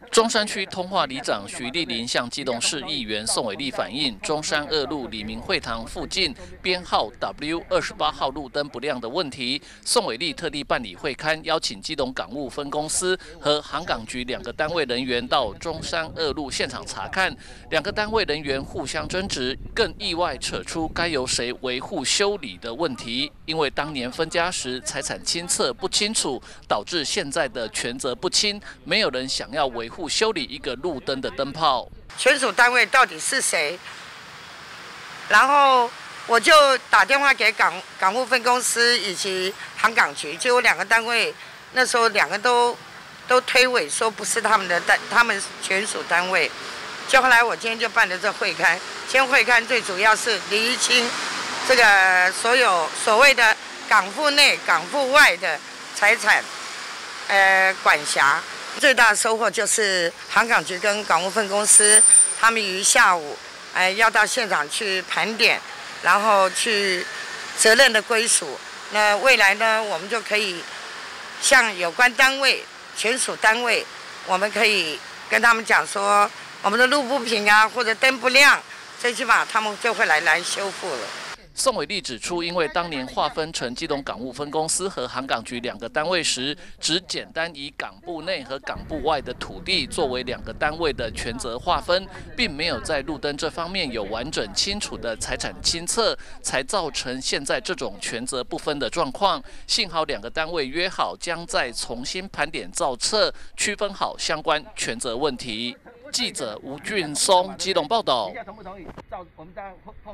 中山区通化里长徐丽玲向基隆市议员宋伟立反映，中山二路李明会堂附近编号 W28号路灯不亮的问题。宋伟立特地办理会勘，邀请基隆港务分公司和航港局2个单位人员到中山二路现场查看。2个单位人员互相争执，更意外扯出该由谁维护修理的问题。因为当年分家时财产清册不清楚，导致现在的权责不清，没有人想要维护修理一个路灯的灯泡。 权属单位到底是谁？然后我就打电话给港务分公司以及航港局，结果2个单位那时候2个都推诿说不是他们权属单位。就后来我今天就办了这会勘，今天会勘最主要是厘清这个所谓的港埠内、港埠外的财产管辖。最大的收获就是航港局跟港务分公司，他们于下午要到现场去盘点，然后去责任的归属。那未来呢，我们就可以向有关单位、权属单位，我们可以跟他们讲说，我们的路不平啊，或者灯不亮，最起码他们就会来修复了。 宋伟立指出，因为当年划分成基隆港务分公司和航港局2个单位时，只简单以港埠内和港埠外的土地作为2个单位的权责划分，并没有在路灯这方面有完整清楚的财产清册，才造成现在这种权责不分的状况。幸好2个单位约好，将再重新盘点造册，区分好相关权责问题。记者吴俊松基隆报道。